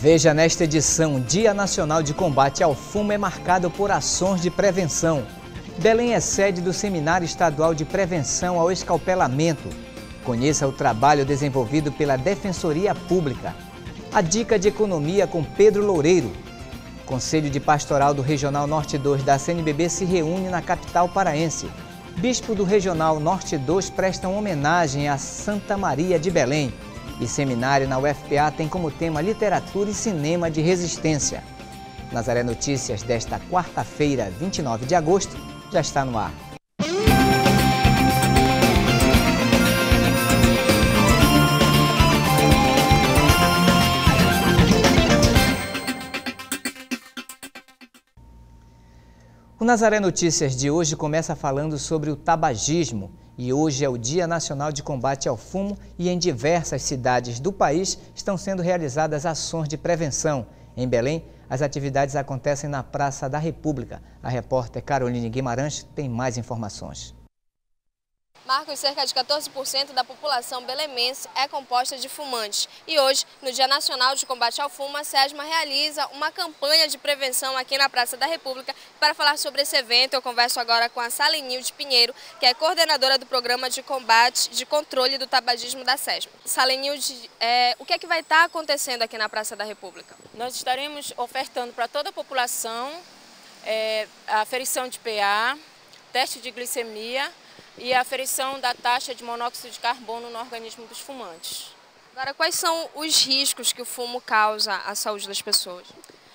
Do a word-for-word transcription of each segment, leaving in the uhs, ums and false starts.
Veja nesta edição, Dia Nacional de Combate ao Fumo é marcado por ações de prevenção. Belém é sede do Seminário Estadual de Prevenção ao Escalpelamento. Conheça o trabalho desenvolvido pela Defensoria Pública. A dica de economia com Pedro Loureiro. Conselho de Pastoral do Regional Norte dois da C N B B se reúne na capital paraense. Bispo do Regional Norte dois prestam homenagem a Santa Maria de Belém. E seminário na U F P A tem como tema Literatura e Cinema de Resistência. Nazaré Notícias desta quarta-feira, vinte e nove de agosto, já está no ar. O Nazaré Notícias de hoje começa falando sobre o tabagismo. E hoje é o Dia Nacional de Combate ao Fumo e em diversas cidades do país estão sendo realizadas ações de prevenção. Em Belém, as atividades acontecem na Praça da República. A repórter Caroline Guimarães tem mais informações. Marcos, cerca de quatorze por cento da população belemense é composta de fumantes. E hoje, no Dia Nacional de Combate ao Fumo, a SESMA realiza uma campanha de prevenção aqui na Praça da República. Para falar sobre esse evento, eu converso agora com a Salenilde Pinheiro, que é coordenadora do Programa de Combate de Controle do Tabagismo da SESMA. Salenilde, é, o que é que vai estar acontecendo aqui na Praça da República? Nós estaremos ofertando para toda a população é, a aferição de P A, teste de glicemia e a aferição da taxa de monóxido de carbono no organismo dos fumantes. Agora, quais são os riscos que o fumo causa à saúde das pessoas?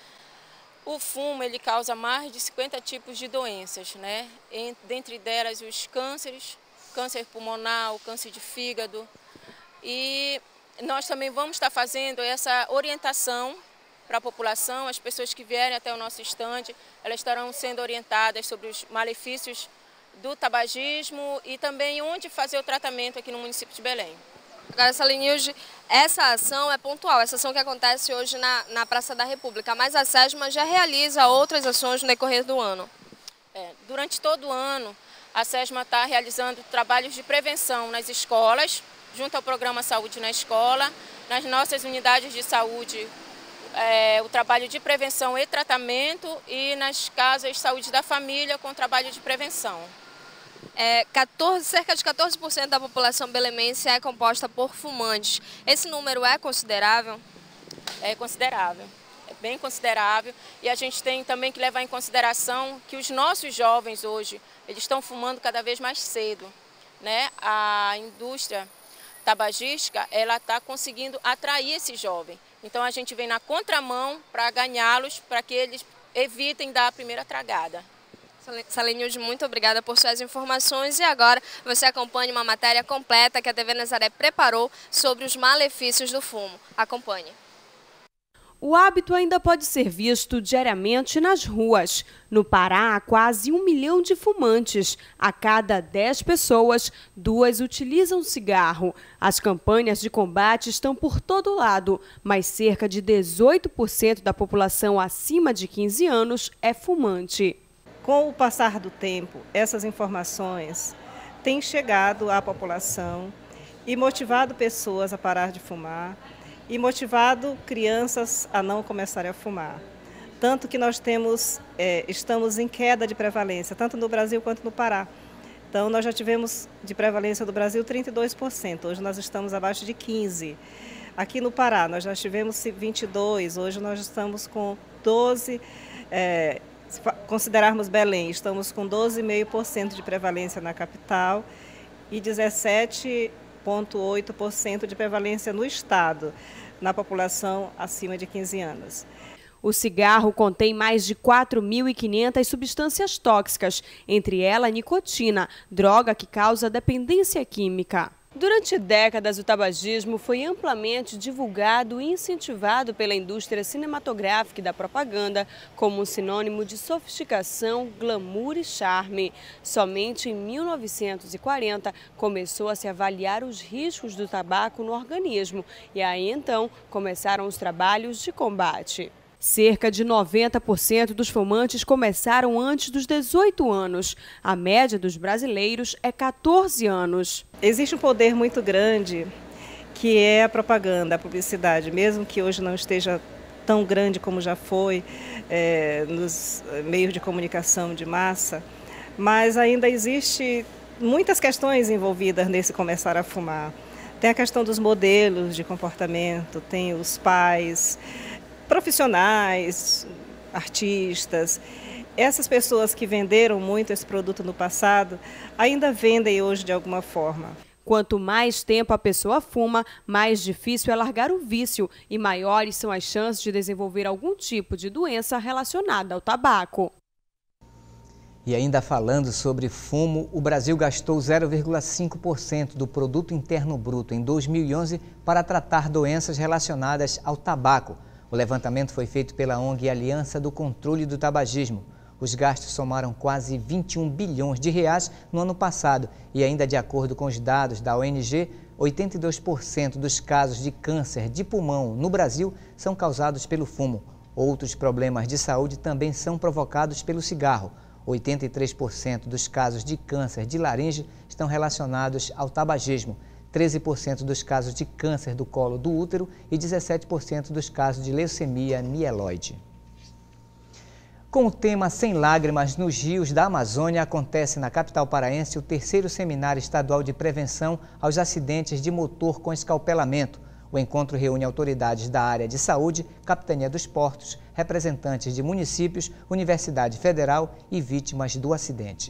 O fumo ele causa mais de cinquenta tipos de doenças, né? Dentre delas os cânceres, câncer pulmonar, o câncer de fígado. E nós também vamos estar fazendo essa orientação para a população. As pessoas que vierem até o nosso estande, elas estarão sendo orientadas sobre os malefícios do tabagismo e também onde fazer o tratamento aqui no município de Belém. Agora, Salenilde, essa ação é pontual, essa ação que acontece hoje na, na Praça da República, mas a SESMA já realiza outras ações no decorrer do ano. É, durante todo o ano, a SESMA está realizando trabalhos de prevenção nas escolas, junto ao programa Saúde na Escola, nas nossas unidades de saúde, é, o trabalho de prevenção e tratamento e nas casas de saúde da família com trabalho de prevenção. É, quatorze, cerca de quatorze por cento da população belemense é composta por fumantes. Esse número é considerável? É considerável, é bem considerável. E a gente tem também que levar em consideração que os nossos jovens hoje, eles estão fumando cada vez mais cedo, né? A indústria tabagística, ela está conseguindo atrair esse jovem. Então a gente vem na contramão para ganhá-los, para que eles evitem dar a primeira tragada. Salenilde, muito obrigada por suas informações e agora você acompanha uma matéria completa que a T V Nazaré preparou sobre os malefícios do fumo. Acompanhe. O hábito ainda pode ser visto diariamente nas ruas. No Pará, há quase um milhão de fumantes. A cada dez pessoas, duas utilizam cigarro. As campanhas de combate estão por todo lado, mas cerca de dezoito por cento da população acima de quinze anos é fumante. Com o passar do tempo, essas informações têm chegado à população e motivado pessoas a parar de fumar e motivado crianças a não começarem a fumar. Tanto que nós temos, é, estamos em queda de prevalência, tanto no Brasil quanto no Pará. Então, nós já tivemos de prevalência do Brasil trinta e dois por cento, hoje nós estamos abaixo de quinze por cento. Aqui no Pará, nós já tivemos vinte e dois por cento, hoje nós estamos com doze por cento. É, Se considerarmos Belém, estamos com doze vírgula cinco por cento de prevalência na capital e dezessete vírgula oito por cento de prevalência no estado, na população acima de quinze anos. O cigarro contém mais de quatro mil e quinhentas substâncias tóxicas, entre elas a nicotina, droga que causa dependência química. Durante décadas, o tabagismo foi amplamente divulgado e incentivado pela indústria cinematográfica e da propaganda como um sinônimo de sofisticação, glamour e charme. Somente em mil novecentos e quarenta começou a se avaliar os riscos do tabaco no organismo e aí então começaram os trabalhos de combate. Cerca de noventa por cento dos fumantes começaram antes dos dezoito anos. A média dos brasileiros é quatorze anos. Existe um poder muito grande que é a propaganda, a publicidade. Mesmo que hoje não esteja tão grande como já foi é, nos meios de comunicação de massa, mas ainda existe muitas questões envolvidas nesse começar a fumar. Tem a questão dos modelos de comportamento, tem os pais, profissionais, artistas. Essas pessoas que venderam muito esse produto no passado ainda vendem hoje de alguma forma. Quanto mais tempo a pessoa fuma, mais difícil é largar o vício e maiores são as chances de desenvolver algum tipo de doença relacionada ao tabaco. E ainda falando sobre fumo, o Brasil gastou zero vírgula cinco por cento do Produto Interno Bruto em dois mil e onze para tratar doenças relacionadas ao tabaco. O levantamento foi feito pela O N G Aliança do Controle do Tabagismo. Os gastos somaram quase vinte e um bilhões de reais no ano passado e ainda de acordo com os dados da O N G, oitenta e dois por cento dos casos de câncer de pulmão no Brasil são causados pelo fumo. Outros problemas de saúde também são provocados pelo cigarro. oitenta e três por cento dos casos de câncer de laringe estão relacionados ao tabagismo, treze por cento dos casos de câncer do colo do útero e dezessete por cento dos casos de leucemia mieloide. Com o tema Sem Lágrimas nos Rios da Amazônia, acontece na capital paraense o terceiro Seminário Estadual de Prevenção aos Acidentes de Motor com Escalpelamento. O encontro reúne autoridades da área de saúde, Capitania dos Portos, representantes de municípios, Universidade Federal e vítimas do acidente.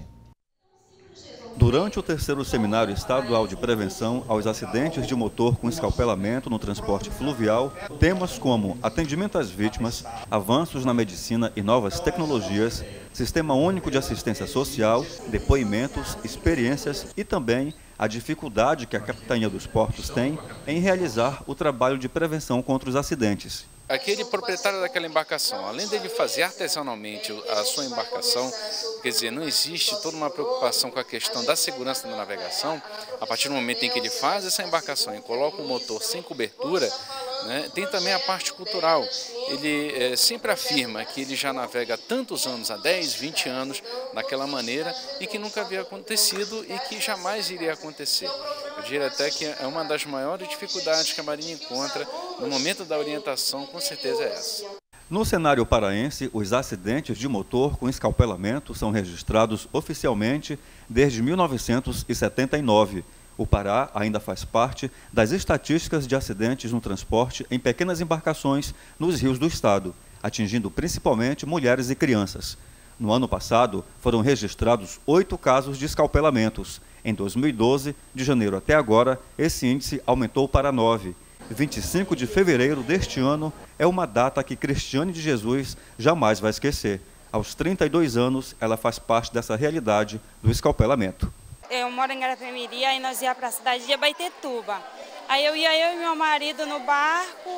Durante o terceiro Seminário Estadual de Prevenção aos Acidentes de Motor com Escalpelamento no Transporte Fluvial, temas como atendimento às vítimas, avanços na medicina e novas tecnologias, Sistema Único de Assistência Social, depoimentos, experiências e também a dificuldade que a Capitania dos Portos tem em realizar o trabalho de prevenção contra os acidentes. Aquele proprietário daquela embarcação, além dele fazer artesanalmente a sua embarcação, quer dizer, não existe toda uma preocupação com a questão da segurança da navegação. A partir do momento em que ele faz essa embarcação e coloca um motor sem cobertura, né, tem também a parte cultural. Ele é, sempre afirma que ele já navega há tantos anos, há dez, vinte anos, daquela maneira e que nunca havia acontecido e que jamais iria acontecer. Eu diria até que é uma das maiores dificuldades que a Marinha encontra no momento da orientação, com certeza é essa. No cenário paraense, os acidentes de motor com escalpelamento são registrados oficialmente desde mil novecentos e setenta e nove. O Pará ainda faz parte das estatísticas de acidentes no transporte em pequenas embarcações nos rios do estado, atingindo principalmente mulheres e crianças. No ano passado, foram registrados oito casos de escalpelamentos. Em dois mil e doze, de janeiro até agora, esse índice aumentou para nove. vinte e cinco de fevereiro deste ano é uma data que Cristiane de Jesus jamais vai esquecer. Aos trinta e dois anos, ela faz parte dessa realidade do escalpelamento. Eu moro em Garapé-Mirim e nós ia para a cidade de Abaetetuba. Aí eu ia eu e meu marido no barco.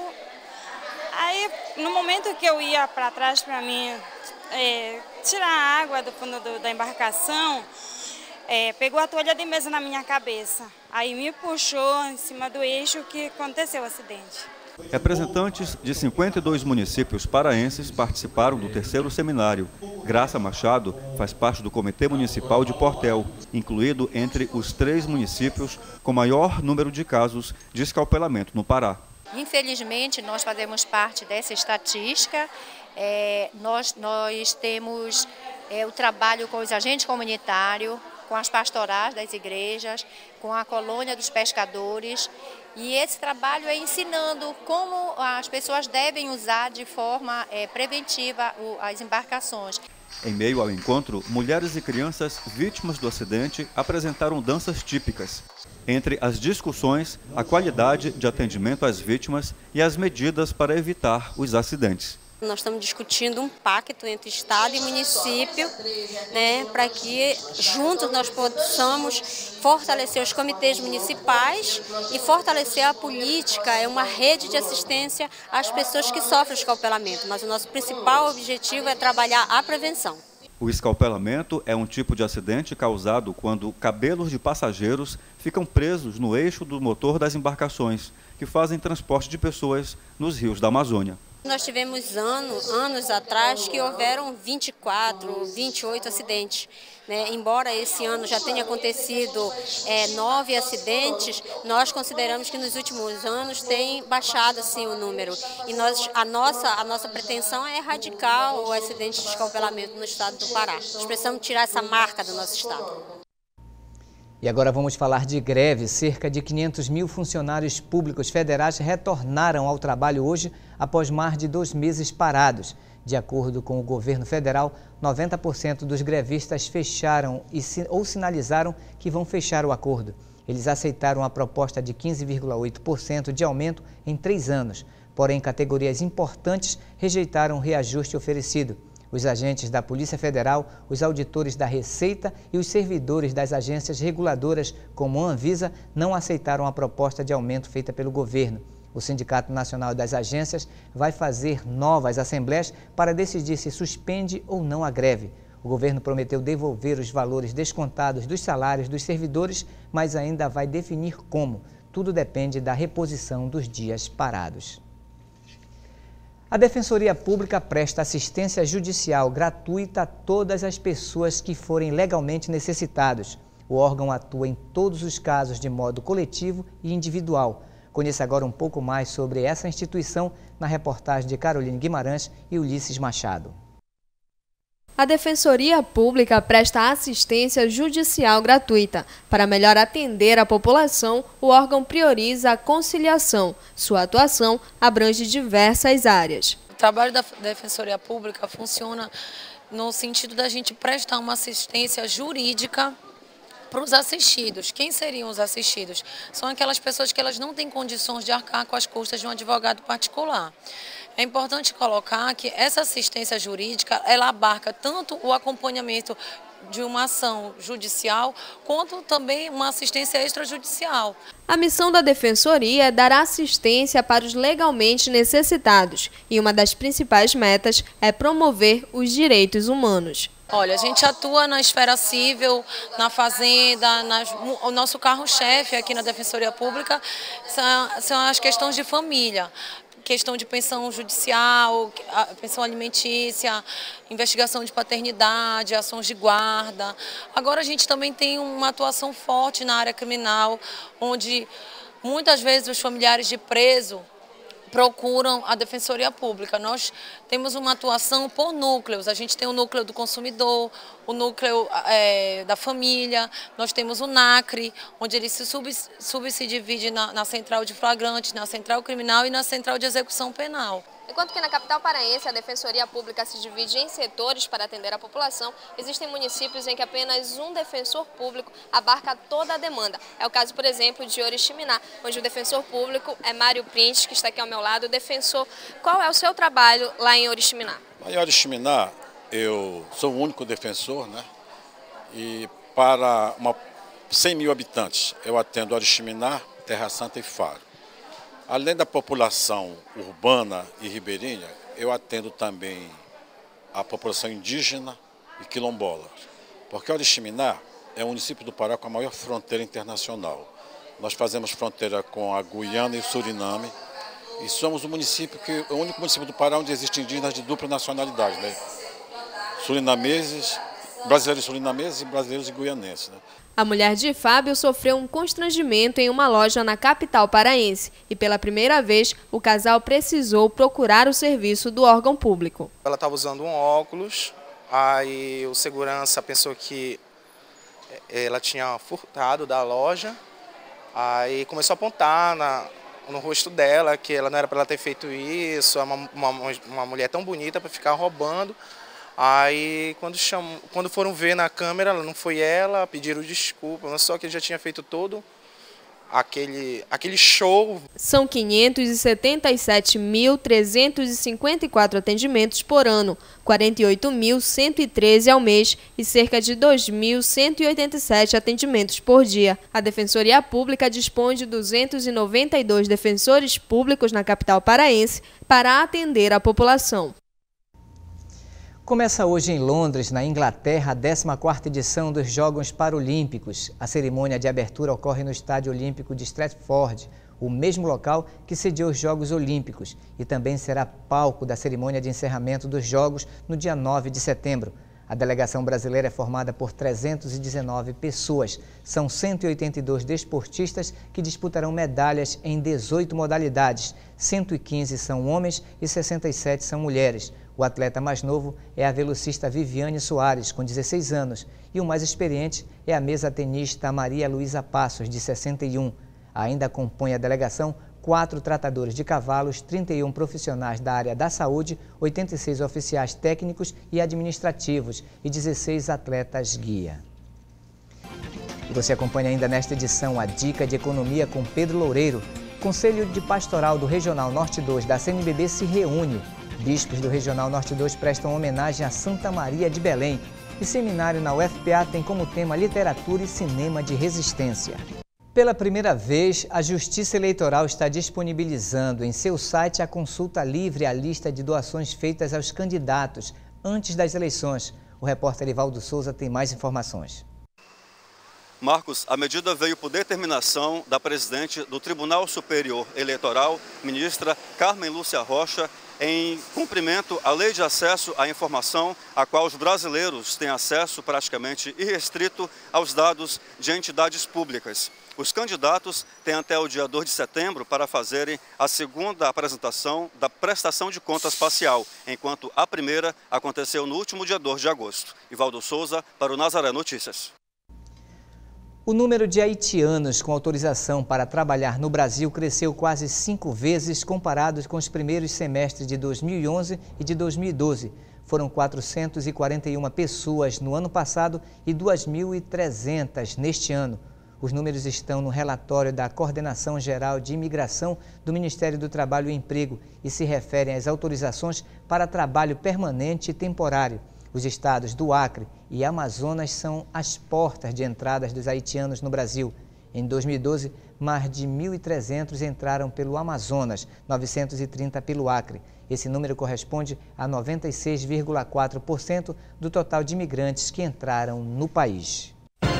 Aí no momento que eu ia para trás para mim é, tirar a água do fundo do, da embarcação, é, pegou a toalha de mesa na minha cabeça. Aí me puxou em cima do eixo que aconteceu o acidente. Representantes de cinquenta e dois municípios paraenses participaram do terceiro seminário. Graça Machado faz parte do Comitê Municipal de Portel, incluído entre os três municípios com maior número de casos de escalpelamento no Pará. Infelizmente, nós fazemos parte dessa estatística. É, nós, nós temos é, o trabalho com os agentes comunitários, com as pastorais das igrejas, com a colônia dos pescadores. E esse trabalho é ensinando como as pessoas devem usar de forma é, preventiva o, as embarcações. Em meio ao encontro, mulheres e crianças vítimas do acidente apresentaram danças típicas. Entre as discussões, a qualidade de atendimento às vítimas e as medidas para evitar os acidentes. Nós estamos discutindo um pacto entre Estado e município, né, para que juntos nós possamos fortalecer os comitês municipais e fortalecer a política, é uma rede de assistência às pessoas que sofrem escalpelamento. Mas o nosso principal objetivo é trabalhar a prevenção. O escalpelamento é um tipo de acidente causado quando cabelos de passageiros ficam presos no eixo do motor das embarcações, que fazem transporte de pessoas nos rios da Amazônia. Nós tivemos anos, anos atrás que houveram vinte e quatro, vinte e oito acidentes. Né? Embora esse ano já tenha acontecido é, nove acidentes, nós consideramos que nos últimos anos tem baixado assim, o número. E nós, a, nossa, a nossa pretensão é erradicar o acidente de escalpelamento no estado do Pará. Nós precisamos tirar essa marca do nosso estado. E agora vamos falar de greve. Cerca de quinhentos mil funcionários públicos federais retornaram ao trabalho hoje após mais de dois meses parados. De acordo com o governo federal, noventa por cento dos grevistas fecharam e, ou sinalizaram que vão fechar o acordo. Eles aceitaram a proposta de quinze vírgula oito por cento de aumento em três anos. Porém, categorias importantes rejeitaram o reajuste oferecido. Os agentes da Polícia Federal, os auditores da Receita e os servidores das agências reguladoras, como a Anvisa, não aceitaram a proposta de aumento feita pelo governo. O Sindicato Nacional das Agências vai fazer novas assembleias para decidir se suspende ou não a greve. O governo prometeu devolver os valores descontados dos salários dos servidores, mas ainda vai definir como. Tudo depende da reposição dos dias parados. A Defensoria Pública presta assistência judicial gratuita a todas as pessoas que forem legalmente necessitados. O órgão atua em todos os casos de modo coletivo e individual. Conheça agora um pouco mais sobre essa instituição na reportagem de Caroline Guimarães e Ulisses Machado. A Defensoria Pública presta assistência judicial gratuita. Para melhor atender a população, o órgão prioriza a conciliação. Sua atuação abrange diversas áreas. O trabalho da Defensoria Pública funciona no sentido da gente prestar uma assistência jurídica para os assistidos. Quem seriam os assistidos? São aquelas pessoas que elas não têm condições de arcar com as custas de um advogado particular. É importante colocar que essa assistência jurídica, ela abarca tanto o acompanhamento de uma ação judicial, quanto também uma assistência extrajudicial. A missão da Defensoria é dar assistência para os legalmente necessitados, e uma das principais metas é promover os direitos humanos. Olha, a gente atua na esfera civil, na fazenda, nas, o nosso carro-chefe aqui na Defensoria Pública são, são as questões de família. Questão de pensão judicial, pensão alimentícia, investigação de paternidade, ações de guarda. Agora a gente também tem uma atuação forte na área criminal, onde muitas vezes os familiares de preso procuram a Defensoria Pública. Nós temos uma atuação por núcleos. A gente tem o núcleo do consumidor, o núcleo é, da família, nós temos o NACRE, onde ele se sub, sub se divide na, na central de flagrantes, na central criminal e na central de execução penal. Enquanto que na capital paraense a Defensoria Pública se divide em setores para atender a população, existem municípios em que apenas um defensor público abarca toda a demanda. É o caso, por exemplo, de Oriximiná, onde o defensor público é Mário Printes, que está aqui ao meu lado. Defensor, qual é o seu trabalho lá em Oriximiná? Lá em Oriximiná, eu sou o único defensor, né? E para uma, cem mil habitantes, eu atendo Oriximiná, Terra Santa e Faro. Além da população urbana e ribeirinha, eu atendo também a população indígena e quilombola. Porque Oriximiná é o município do Pará com a maior fronteira internacional. Nós fazemos fronteira com a Guiana e o Suriname e somos o município que, o único município do Pará onde existem indígenas de dupla nacionalidade, né? Surinameses, brasileiros surinameses e brasileiros e guianenses, né? A mulher de Fábio sofreu um constrangimento em uma loja na capital paraense e pela primeira vez o casal precisou procurar o serviço do órgão público. Ela estava usando um óculos, aí o segurança pensou que ela tinha furtado da loja, aí começou a apontar na, no rosto dela que ela não era para ela ter feito isso, uma, uma, uma mulher tão bonita para ficar roubando. Aí, quando, chamou, quando foram ver na câmera, não foi ela, pediram desculpa, mas só que ele já tinha feito todo aquele, aquele show. São quinhentos e setenta e sete mil, trezentos e cinquenta e quatro atendimentos por ano, quarenta e oito mil, cento e treze ao mês e cerca de dois mil, cento e oitenta e sete atendimentos por dia. A Defensoria Pública dispõe de duzentos e noventa e dois defensores públicos na capital paraense para atender a população. Começa hoje em Londres, na Inglaterra, a décima quarta edição dos Jogos Paralímpicos. A cerimônia de abertura ocorre no Estádio Olímpico de Stratford. o mesmo local que sediou os Jogos Olímpicos e também será palco da cerimônia de encerramento dos Jogos no dia nove de setembro. A delegação brasileira é formada por trezentas e dezenove pessoas. São cento e oitenta e dois desportistas que disputarão medalhas em dezoito modalidades. cento e quinze são homens e sessenta e sete são mulheres. O atleta mais novo é a velocista Viviane Soares, com dezesseis anos, e o mais experiente é a mesa-tenista Maria Luísa Passos, de sessenta e um. Ainda compõe a delegação quatro tratadores de cavalos, trinta e um profissionais da área da saúde, oitenta e seis oficiais técnicos e administrativos e dezesseis atletas guia. E você acompanha ainda nesta edição a Dica de Economia com Pedro Loureiro. O Conselho de Pastoral do Regional Norte dois da C N B B se reúne. Bispos do Regional Norte dois prestam homenagem a Santa Maria de Belém. E seminário na U F P A tem como tema Literatura e Cinema de Resistência. Pela primeira vez, a Justiça Eleitoral está disponibilizando em seu site a consulta livre à lista de doações feitas aos candidatos antes das eleições. O repórter Ivaldo Souza tem mais informações. Marcos, a medida veio por determinação da presidente do Tribunal Superior Eleitoral, ministra Carmen Lúcia Rocha, em cumprimento à Lei de Acesso à Informação, a qual os brasileiros têm acesso praticamente irrestrito aos dados de entidades públicas. Os candidatos têm até o dia dois de setembro para fazerem a segunda apresentação da prestação de contas parcial, enquanto a primeira aconteceu no último dia dois de agosto. Ivaldo Souza, para o Nazaré Notícias. O número de haitianos com autorização para trabalhar no Brasil cresceu quase cinco vezes comparados com os primeiros semestres de dois mil e onze e de dois mil e doze. Foram quatrocentas e quarenta e uma pessoas no ano passado e duas mil e trezentas neste ano. Os números estão no relatório da Coordenação Geral de Imigração do Ministério do Trabalho e Emprego e se referem às autorizações para trabalho permanente e temporário. Os estados do Acre e Amazonas são as portas de entradas dos haitianos no Brasil. Em dois mil e doze, mais de mil e trezentos entraram pelo Amazonas, novecentos e trinta pelo Acre. Esse número corresponde a noventa e seis vírgula quatro por cento do total de imigrantes que entraram no país.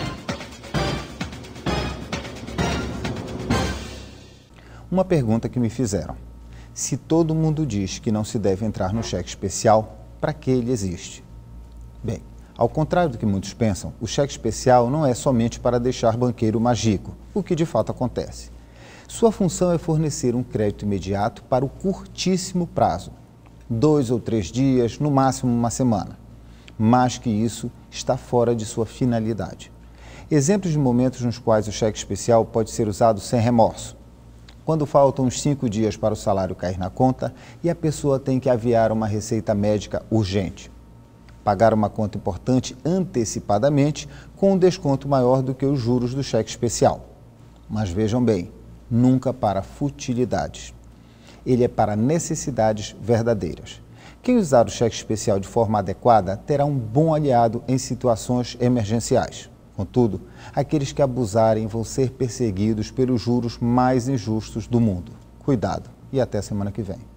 Uma pergunta que me fizeram: se todo mundo diz que não se deve entrar no cheque especial, para que ele existe? Bem, ao contrário do que muitos pensam, o cheque especial não é somente para deixar banqueiro mais rico, o que de fato acontece. Sua função é fornecer um crédito imediato para o curtíssimo prazo, dois ou três dias, no máximo uma semana. Mais que isso, está fora de sua finalidade. Exemplos de momentos nos quais o cheque especial pode ser usado sem remorso: quando faltam uns cinco dias para o salário cair na conta e a pessoa tem que aviar uma receita médica urgente. Pagar uma conta importante antecipadamente com um desconto maior do que os juros do cheque especial. Mas vejam bem, nunca para futilidades. Ele é para necessidades verdadeiras. Quem usar o cheque especial de forma adequada terá um bom aliado em situações emergenciais. Contudo, aqueles que abusarem vão ser perseguidos pelos juros mais injustos do mundo. Cuidado e até semana que vem.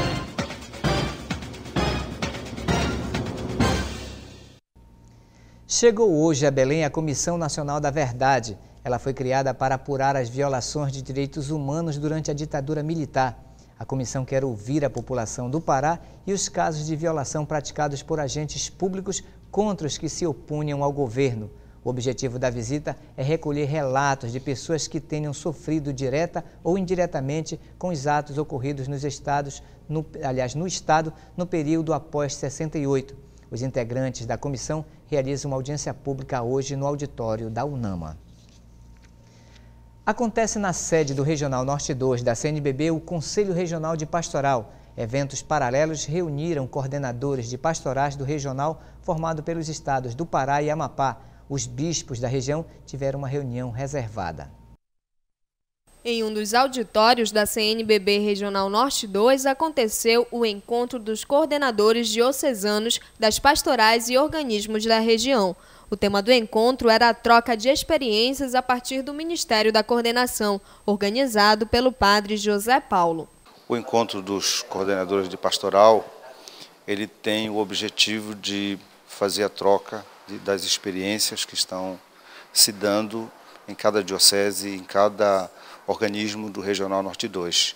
Chegou hoje a Belém a Comissão Nacional da Verdade. Ela foi criada para apurar as violações de direitos humanos durante a ditadura militar. A comissão quer ouvir a população do Pará e os casos de violação praticados por agentes públicos contra os que se opunham ao governo. O objetivo da visita é recolher relatos de pessoas que tenham sofrido direta ou indiretamente com os atos ocorridos nos estados, no, aliás, no estado no período após sessenta e oito. Os integrantes da comissão realizam uma audiência pública hoje no auditório da UNAMA. Acontece na sede do Regional Norte dois da C N B B o Conselho Regional de Pastoral. Eventos paralelos reuniram coordenadores de pastorais do regional formado pelos estados do Pará e Amapá. Os bispos da região tiveram uma reunião reservada. Em um dos auditórios da C N B B Regional Norte dois aconteceu o encontro dos coordenadores diocesanos das pastorais e organismos da região. O tema do encontro era a troca de experiências a partir do Ministério da Coordenação, organizado pelo padre José Paulo. O encontro dos coordenadores de pastoral, ele tem o objetivo de fazer a troca de, das experiências que estão se dando em cada diocese, em cada organismo do Regional Norte dois.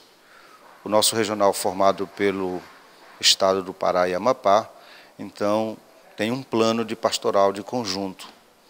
O nosso regional formado pelo estado do Pará e Amapá, então tem um plano de pastoral de conjunto,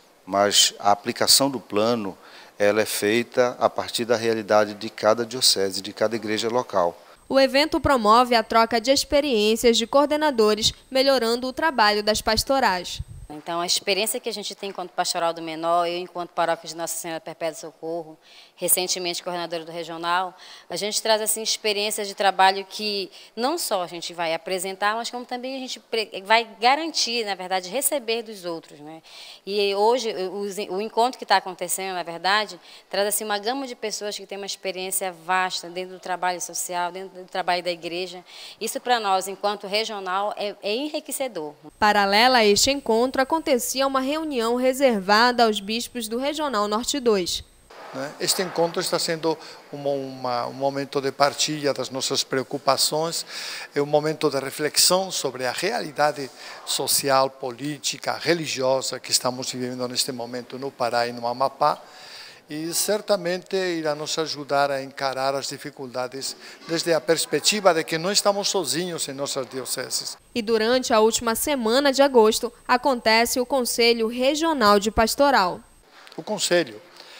mas a aplicação do plano ela é feita a partir da realidade de cada diocese, de cada igreja local. O evento promove a troca de experiências de coordenadores, melhorando o trabalho das pastorais. Então, a experiência que a gente tem enquanto pastoral do menor, eu enquanto paróquia de Nossa Senhora Perpétua Socorro, recentemente coordenadora do regional, a gente traz assim experiências de trabalho que não só a gente vai apresentar, mas como também a gente vai garantir, na verdade, receber dos outros, né? E hoje o, o encontro que está acontecendo, na verdade, traz assim uma gama de pessoas que têm uma experiência vasta dentro do trabalho social, dentro do trabalho da igreja. Isso para nós, enquanto regional, é, é enriquecedor. Paralela a este encontro, acontecia uma reunião reservada aos bispos do Regional Norte dois. Este encontro está sendo uma, uma, um momento de partilha das nossas preocupações, é um momento de reflexão sobre a realidade social, política, religiosa que estamos vivendo neste momento no Pará e no Amapá, e certamente irá nos ajudar a encarar as dificuldades desde a perspectiva de que não estamos sozinhos em nossas dioceses. E durante a última semana de agosto, acontece o Conselho Regional de Pastoral. O Conselho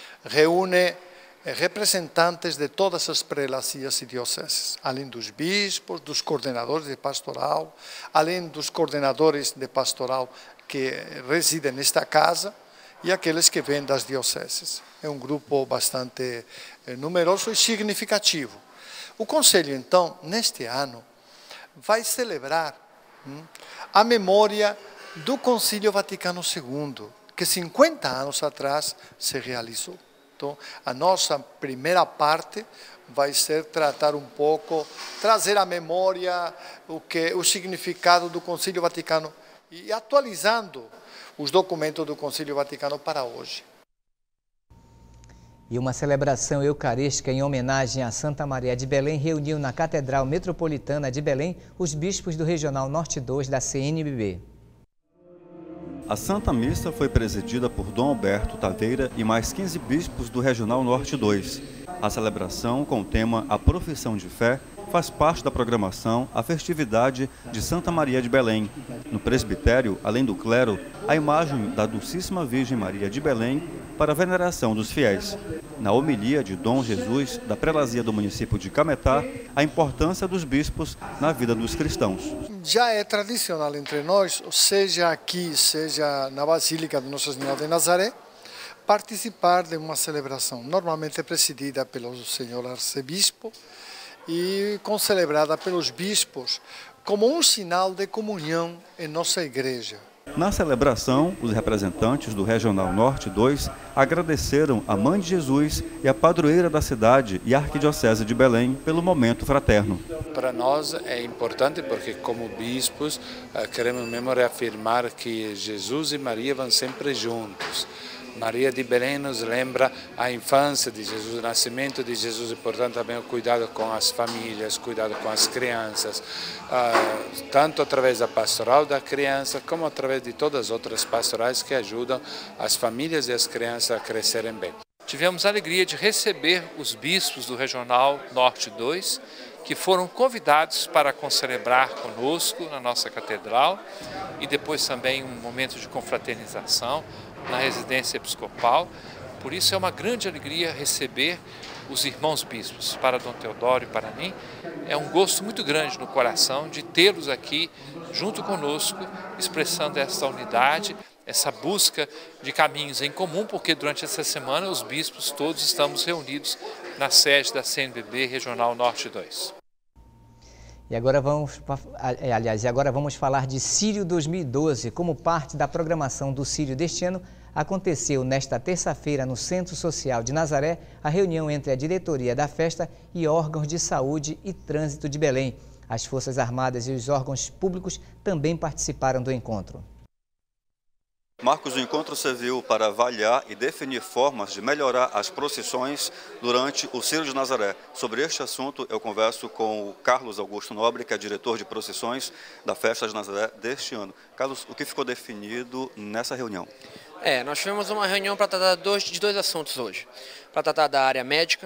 reúne representantes de todas as prelacias e dioceses, além dos bispos, dos coordenadores de pastoral, além dos coordenadores de pastoral que residem nesta casa e aqueles que vêm das dioceses. É um grupo bastante numeroso e significativo. O Conselho, então, neste ano, vai celebrar hum, a memória do Concílio Vaticano segundo, que cinquenta anos atrás se realizou. Então, a nossa primeira parte vai ser tratar um pouco, trazer à memória o, que, o significado do Concílio Vaticano e atualizando os documentos do Concílio Vaticano para hoje. E uma celebração eucarística em homenagem a Santa Maria de Belém reuniu na Catedral Metropolitana de Belém os bispos do Regional Norte dois da C N B B. A Santa Missa foi presidida por Dom Alberto Taveira e mais quinze bispos do Regional Norte dois. A celebração, com o tema A Profissão de Fé, faz parte da programação a festividade de Santa Maria de Belém. No presbitério, além do clero, a imagem da Dulcíssima Virgem Maria de Belém para a veneração dos fiéis. Na homilia de Dom Jesus, da prelazia do município de Cametá, a importância dos bispos na vida dos cristãos. Já é tradicional entre nós, seja aqui, seja na Basílica de Nossa Senhora de Nazaré, participar de uma celebração, normalmente presidida pelo senhor arcebispo e concelebrada pelos bispos, como um sinal de comunhão em nossa igreja. Na celebração, os representantes do Regional Norte dois agradeceram a Mãe de Jesus e a padroeira da cidade e a Arquidiocese de Belém pelo momento fraterno. Para nós é importante porque, como bispos, queremos mesmo reafirmar que Jesus e Maria vão sempre juntos. Maria de Belém nos lembra a infância de Jesus, o nascimento de Jesus e, portanto, também o cuidado com as famílias, cuidado com as crianças, tanto através da pastoral da criança, como através de todas as outras pastorais que ajudam as famílias e as crianças a crescerem bem. Tivemos a alegria de receber os bispos do Regional Norte dois, que foram convidados para concelebrar conosco na nossa catedral e depois também um momento de confraternização na residência episcopal. Por isso é uma grande alegria receber os irmãos bispos. Para Dom Teodoro e para mim, é um gosto muito grande no coração de tê-los aqui junto conosco, expressando essa unidade, essa busca de caminhos em comum, porque durante essa semana os bispos todos estamos reunidos na sede da C N B B Regional Norte dois. E agora vamos, aliás, e agora vamos falar de Sírio dois mil e doze. Como parte da programação do Sírio deste ano, aconteceu nesta terça-feira no Centro Social de Nazaré a reunião entre a diretoria da festa e órgãos de saúde e trânsito de Belém. As Forças Armadas e os órgãos públicos também participaram do encontro. Marcos, o encontro serviu para avaliar e definir formas de melhorar as procissões durante o Sírio de Nazaré. Sobre este assunto, eu converso com o Carlos Augusto Nobre, que é diretor de procissões da Festa de Nazaré deste ano. Carlos, o que ficou definido nessa reunião? É, nós tivemos uma reunião para tratar dois, de dois assuntos hoje. Para tratar da área médica,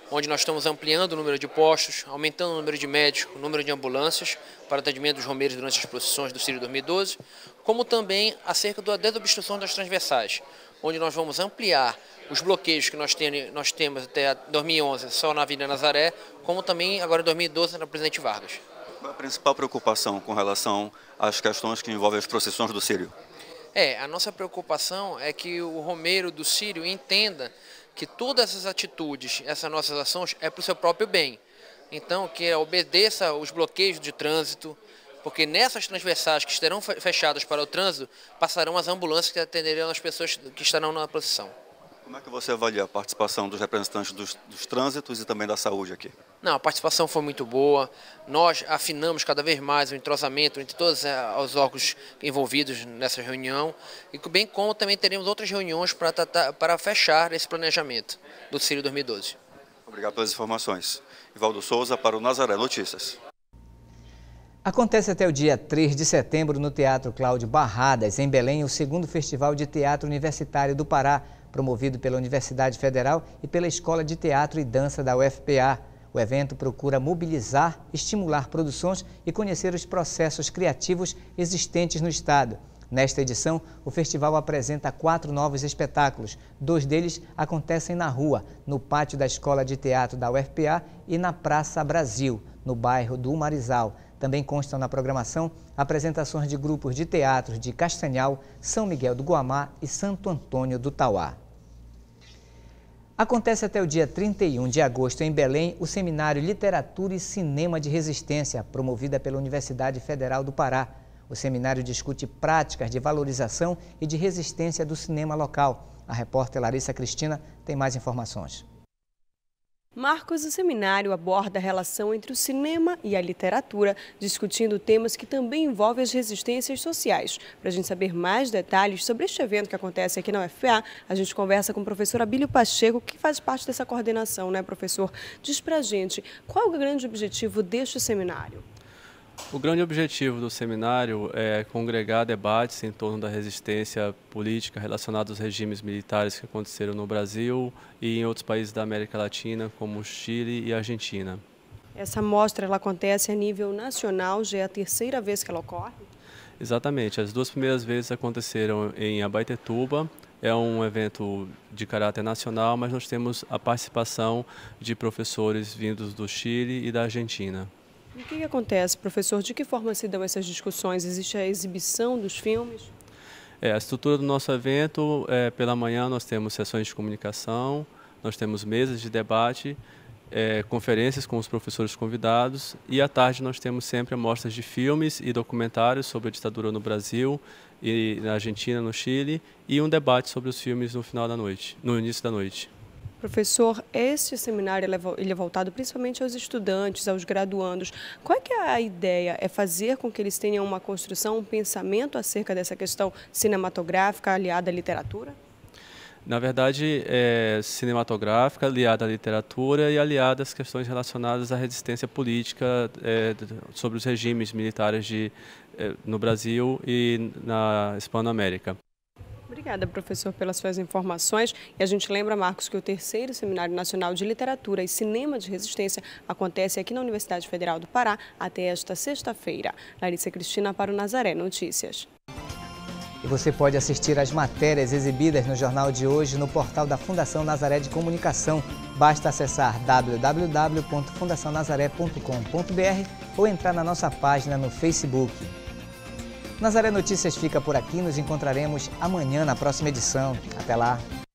onde nós estamos ampliando o número de postos, aumentando o número de médicos, o número de ambulâncias para atendimento dos romeiros durante as procissões do Círio dois mil e doze, como também acerca da desobstrução das transversais, onde nós vamos ampliar os bloqueios que nós, tem, nós temos até dois mil e onze só na Avenida Nazaré, como também agora em dois mil e doze na Presidente Vargas. Qual é a principal preocupação com relação às questões que envolvem as procissões do Círio? É, a nossa preocupação é que o romeiro do Círio entenda que todas essas atitudes, essas nossas ações, é para o seu próprio bem. Então, que obedeça os bloqueios de trânsito, porque nessas transversais que estarão fechadas para o trânsito, passarão as ambulâncias que atenderão as pessoas que estarão na procissão. Como é que você avalia a participação dos representantes dos, dos trânsitos e também da saúde aqui? Não, a participação foi muito boa. Nós afinamos cada vez mais o entrosamento entre todos os órgãos envolvidos nessa reunião, e bem como também teremos outras reuniões para, tratar, para fechar esse planejamento do Círio dois mil e doze. Obrigado pelas informações. Ivaldo Souza para o Nazaré Notícias. Acontece até o dia três de setembro no Teatro Cláudio Barradas, em Belém, o segundo Festival de Teatro Universitário do Pará, promovido pela Universidade Federal e pela Escola de Teatro e Dança da U F P A. O evento procura mobilizar, estimular produções e conhecer os processos criativos existentes no estado. Nesta edição, o festival apresenta quatro novos espetáculos. Dois deles acontecem na rua, no pátio da Escola de Teatro da U F P A e na Praça Brasil, no bairro do Marizal. Também constam na programação apresentações de grupos de teatros de Castanhal, São Miguel do Guamá e Santo Antônio do Tauá. Acontece até o dia trinta e um de agosto em Belém o Seminário Literatura e Cinema de Resistência, promovida pela Universidade Federal do Pará. O seminário discute práticas de valorização e de resistência do cinema local. A repórter Larissa Cristina tem mais informações. Marcos, o seminário aborda a relação entre o cinema e a literatura, discutindo temas que também envolvem as resistências sociais. Para a gente saber mais detalhes sobre este evento que acontece aqui na U F P A, a gente conversa com o professor Abílio Pacheco, que faz parte dessa coordenação, né, professor? Diz para a gente, qual é o grande objetivo deste seminário? O grande objetivo do seminário é congregar debates em torno da resistência política relacionada aos regimes militares que aconteceram no Brasil e em outros países da América Latina, como Chile e Argentina. Essa mostra ela acontece a nível nacional, já é a terceira vez que ela ocorre? Exatamente, as duas primeiras vezes aconteceram em Abaetetuba. É um evento de caráter nacional, mas nós temos a participação de professores vindos do Chile e da Argentina. E o que, que acontece, professor? De que forma se dão essas discussões? Existe a exibição dos filmes? É, a estrutura do nosso evento, é, pela manhã nós temos sessões de comunicação, nós temos mesas de debate, é, conferências com os professores convidados, e à tarde nós temos sempre amostras de filmes e documentários sobre a ditadura no Brasil, e na Argentina, no Chile, e um debate sobre os filmes no final da noite, no início da noite. Professor, este seminário ele é voltado principalmente aos estudantes, aos graduandos. Qual é que é a ideia? É fazer com que eles tenham uma construção, um pensamento acerca dessa questão cinematográfica aliada à literatura? Na verdade, é cinematográfica, aliada à literatura e aliada às questões relacionadas à resistência política é, sobre os regimes militares de, é, no Brasil e na Hispano-América. Obrigada, professor, pelas suas informações. E a gente lembra, Marcos, que o terceiro Seminário Nacional de Literatura e Cinema de Resistência acontece aqui na Universidade Federal do Pará até esta sexta-feira. Larissa Cristina para o Nazaré Notícias. E você pode assistir às matérias exibidas no Jornal de Hoje no portal da Fundação Nazaré de Comunicação. Basta acessar w w w ponto fundação nazaré ponto com ponto b r ou entrar na nossa página no Facebook. Nazaré Notícias fica por aqui, nos encontraremos amanhã na próxima edição. Até lá!